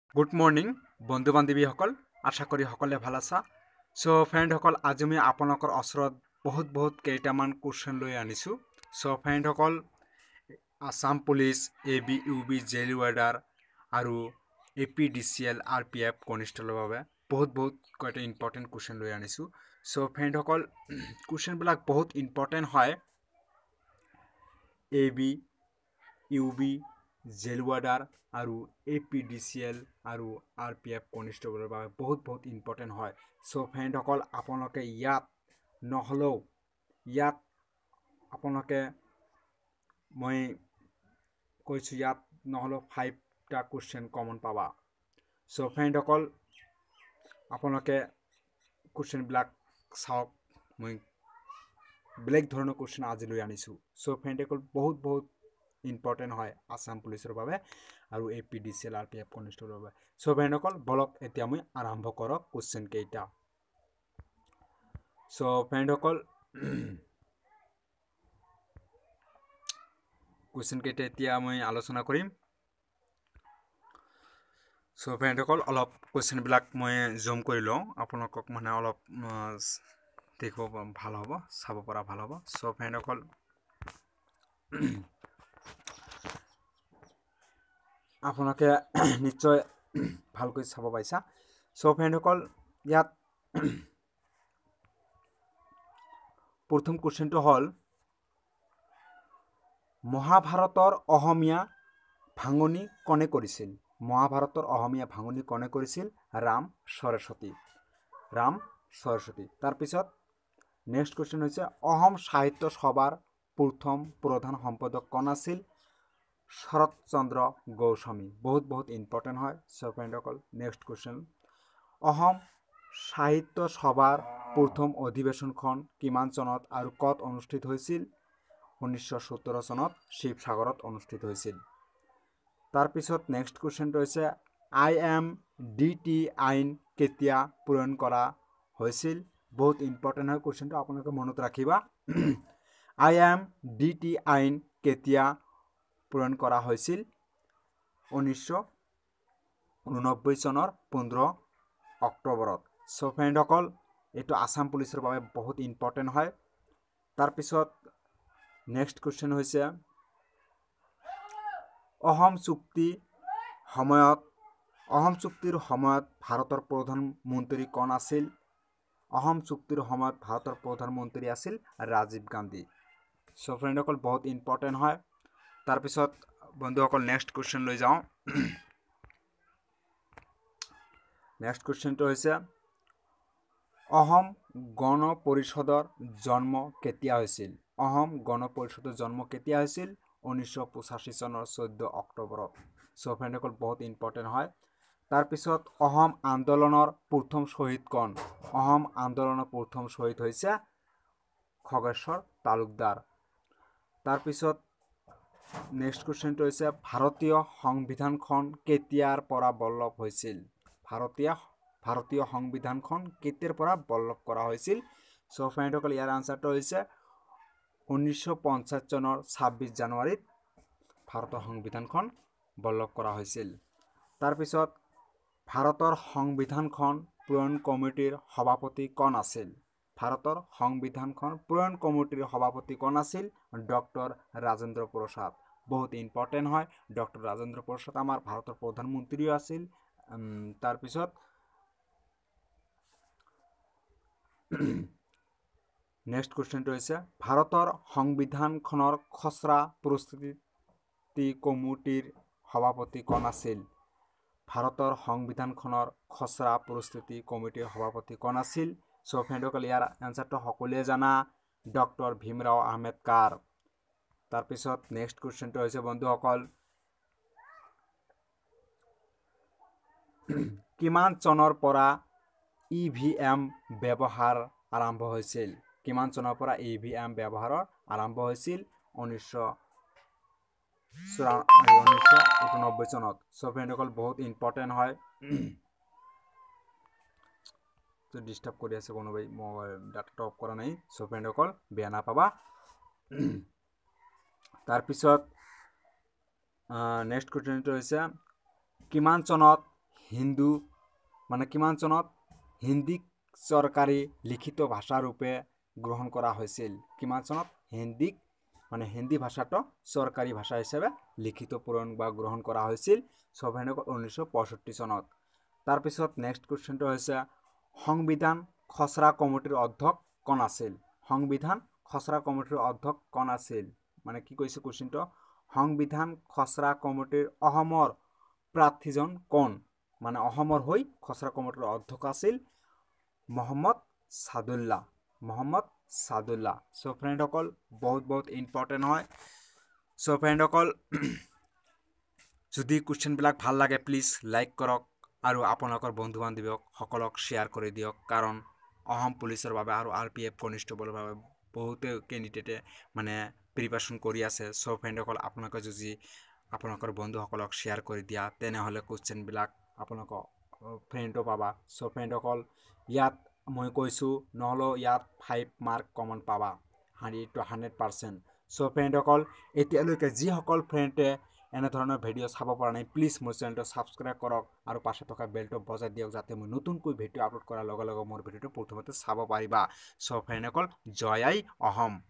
Good morning বন্ধু বান্ধৱীসকল, আশা কৰি সকলোৱে ভাল আছা। ফ্ৰেণ্ডসকল, আজি মই আপোনালোকৰ ওচৰত বহুত কেইটামান কুৱেশ্যন লৈ আনিছোঁ। ফ্ৰেণ্ডসকল, Assam police, AB, UB, jail warder আৰু APDCL, RPF কনিষ্টেবলৰ বাবে বহুত কেইটা ইম্পৰ্টেণ্ট কুৱেশ্যন লৈ আনিছোঁ। ফ্ৰেণ্ডসকল, কুৱেশ্যনবিলাক বহুত ইম্পৰ্টেণ্ট হয়। AB, UB, জেইল ৱাৰ্ডাৰ আৰু APDCL আৰু RPF কনিষ্টেবলৰ বাবে বহুত ইম্পৰ্টেণ্ট হয়। ফ্ৰেণ্ডসকল, আপোনালোকে ইয়াত আপোনালোকে মই কৈছোঁ ইয়াত নহ'লেও 5টা কুৱেশ্যন কমন পাবা। ফ্ৰেণ্ডসকল, আপোনালোকে কুৱেশ্যনবিলাক চাওক। মই বেলেগ ধৰণৰ কুৱেশ্যন আজি লৈ আনিছোঁ। ফ্ৰেণ্ডসকল, বহুত ইম্পৰ্টেণ্ট হয় আসাম পুলিচৰ বাবে আৰু APDCL, RPF কনিষ্টেবলৰ বাবে। ফ্ৰেণ্ডসকল, বলক এতিয়া মই আৰম্ভ কৰক কুৱেশ্যন কেইটা। ফ্ৰেণ্ডসকল, কুৱেশ্যন কেইটা এতিয়া মই আলোচনা কৰিম। ফ্ৰেণ্ডসকল, অলপ কুৱেশ্যনবিলাক মই জুম কৰি লওঁ, আপোনালোকক মানে অলপ দেখিব ভাল হ'ব, চাব পৰা ভাল হ'ব। ফ্ৰেণ্ডসকল, আপোনালোকে নিশ্চয় ভালকৈ চাব পাইছা। ফ্ৰেণ্ডসকল, ইয়াত প্ৰথম কুৱেশ্যনটো হ'ল মহাভাৰতৰ অসমীয়া ভাঙনি কোনে কৰিছিল? মহাভাৰতৰ অসমীয়া ভাঙনি কোনে কৰিছিল? ৰাম সৰস্বতী। তাৰপিছত নেক্সট কুৱেশ্যন হৈছে অসম সাহিত্য সভাৰ প্ৰথম প্ৰধান সম্পাদক কোন আছিল? শৰৎচন্দ্ৰ গোস্বামী। বহুত ইম্পৰ্টেণ্ট হয়। ফ্ৰেণ্ডসকল, নেক্সট কুৱেশ্যন, অসম সাহিত্য সভাৰ প্ৰথম অধিৱেশনখন কিমান চনত আৰু ক'ত অনুষ্ঠিত হৈছিল? 1917 চনত শিৱসাগৰত অনুষ্ঠিত হৈছিল। তাৰপিছত নেক্সট কুৱেশ্যনটো হৈছে IMDT আইন কেতিয়া প্ৰণয়ন কৰা হৈছিল? বহুত ইম্পৰ্টেণ্ট হয় কুৱেশ্যনটো, আপোনালোকে মনত ৰাখিবা। IMDT আইন কেতিয়া প্ৰণয়ন কৰা হৈছিল? 1989 চনৰ 15 অক্টোবৰত। ফ্ৰেণ্ডসকল, এইটো আসাম পুলিচৰ বাবে বহুত ইম্পৰ্টেণ্ট হয়। তাৰপিছত নেক্সট কুৱেশ্যন হৈছে অসম চুক্তিৰ সময়ত ভাৰতৰ প্ৰধানমন্ত্ৰী কোন আছিল? অসম চুক্তিৰ সময়ত ভাৰতৰ প্ৰধানমন্ত্ৰী আছিল ৰাজীৱ গান্ধী। ফ্ৰেণ্ডসকল, বহুত ইম্পৰ্টেণ্ট হয়। তাৰপিছত বন্ধুসকল, নেক্সট কুৱেশ্যন লৈ যাওঁ। নেক্সট কুৱেশ্যনটো হৈছে অসম গণ পৰিষদৰ জন্ম কেতিয়া হৈছিল? অসম গণ পৰিষদৰ জন্ম কেতিয়া হৈছিল? 1985 চনৰ 14 অক্টোবৰত। ফ্ৰেণ্ডসকল, বহুত ইম্পৰ্টেণ্ট হয়। তাৰপিছত অসম আন্দোলনৰ প্ৰথম শ্বহীদ কোন? অসম আন্দোলনৰ প্ৰথম শ্বহীদ হৈছে খগেশ্বৰ তালুকদাৰ। তাৰপিছত নেক্সট কুৱেশ্যনটো হৈছে ভাৰতীয় সংবিধানখন কেতিয়াৰ পৰা বলবৎ হৈছিল? ভাৰতীয় সংবিধানখন কেতিয়াৰ পৰা বলবৎ কৰা হৈছিল? ফ্ৰেণ্ডসকল, ইয়াৰ আনচাৰটো হৈছে 1950 চনৰ 26 জানুৱাৰীত ভাৰতৰ সংবিধানখন বলবৎ কৰা হৈছিল। তাৰপিছত ভাৰতৰ সংবিধানখন প্ৰণয়ন কমিটিৰ সভাপতি কোন আছিল? ভাৰতৰ সংবিধানখন প্ৰণয়ন কমিটিৰ সভাপতি কোন আছিল? ডক্টৰ ৰাজেন্দ্ৰ প্ৰসাদ। বহুত ইম্পৰ্টেণ্ট হয়। ডক্টৰ ৰাজেন্দ্ৰ প্ৰসাদ আমাৰ ভাৰতৰ প্ৰধানমন্ত্ৰীও আছিল। তাৰপিছত নেক্সট কুৱেশ্যনটো হৈছে ভাৰতৰ সংবিধানখনৰ খচৰা প্ৰস্তুতি কমিটিৰ সভাপতি কোন আছিল? ভাৰতৰ সংবিধানখনৰ খচৰা প্ৰস্তুতি কমিটিৰ সভাপতি কোন আছিল? ফ্ৰেণ্ডসকল, ইয়াৰ এনচাৰটো সকলোৱে জানা, ডক্টৰ ভীমৰাও আম্বেদকাৰ। তাৰপিছত নেক্সট কুৱেশ্যনটো হৈছে বন্ধুসকল কিমান চনৰ পৰা EVM ব্যৱহাৰ আৰম্ভ হৈছিল? কিমান চনৰ পৰা EVM ব্যৱহাৰ আৰম্ভ হৈছিল? 1989 চনত। ফ্ৰেণ্ডসকল, বহুত ইম্পৰ্টেণ্ট হয়। ডিস্টার্ব করে আছে কোনোবাই, মোবাইল ডাটা অফ করা নাই। ফ্রেন্ডসকল, বেয়া নাপাবা। তাৰপিছত নেক্সট কুৱেশ্যনটো হৈছে কিমান চনত হিন্দু মানে কিমান চনত হিন্দীক চৰকাৰী লিখিত ভাষা ৰূপে গ্ৰহণ কৰা হৈছিল কিমান চনত হিন্দীক মানে হিন্দী ভাষাটো চৰকাৰী ভাষা হিচাপে লিখিত পূৰণ বা গ্ৰহণ কৰা হৈছিল 1965 চনত তাৰপিছত নেক্সট কুৱেশ্যনটো হৈছে সংবিধান খচৰা কমিটিৰ অধ্যক্ষ কোন আছিল সংবিধান খচৰা কমিটিৰ অধ্যক্ষ কোন আছিল মানে কি কৈছে কুৱেশ্যনটো সংবিধান খচৰা কমিটিৰ অসমৰ প্ৰাৰ্থীজন কোন মানে অসমৰ হৈ খচৰা কমিটিৰ অধ্যক্ষ আছিল মোহাম্মদ সাদুল্লাহ সো ফ্ৰেণ্ডসকল বহুত ইম্পৰ্টেণ্ট হয় সো ফ্ৰেণ্ডসকল যদি কুৱেশ্যনবিলাক ভাল লাগে প্লিজ লাইক কৰক আৰু আপোনালোকৰ বন্ধু বান্ধৱীক সকলক শ্বেয়াৰ কৰি দিয়ক কাৰণ অসম পুলিচৰ বাবে আৰু RPF কনষ্টেবলৰ বাবে বহুতে কেণ্ডিডেটে মানে প্ৰিপাৰেশ্যন কৰি আছে সো ফ্ৰেণ্ডসকল আপোনালোকে যদি আপোনালোকৰ বন্ধুসকলক শ্বেয়াৰ কৰি দিয়া তেনেহ'লে কুৱেশ্যনবিলাক আপোনালোকৰ ফ্ৰেণ্ডো পাবা সো ফ্ৰেণ্ডসকল ইয়াত মই কৈছোঁ নহ'লেও ইয়াত 5 মাৰ্ক কমন পাবা 100% সো ফ্ৰেণ্ডসকল এতিয়ালৈকে যিসকল ফ্ৰেণ্ডে এনেধৰণৰ ভিডিঅ' চাব পৰা নাই প্লিজ মোৰ চেনেলটো ছাবস্ক্ৰাইব কৰক আৰু পাশে থকা বেলটো বজাই দিয়ক যাতে মই নতুনকৈ ভিডিঅ' আপলোড কৰাৰ লগে লগে মোৰ ভিডিঅ'টো প্ৰথমতে চাব পাৰিবা সো ফ্ৰেণ্ডসকল জয় আই অসম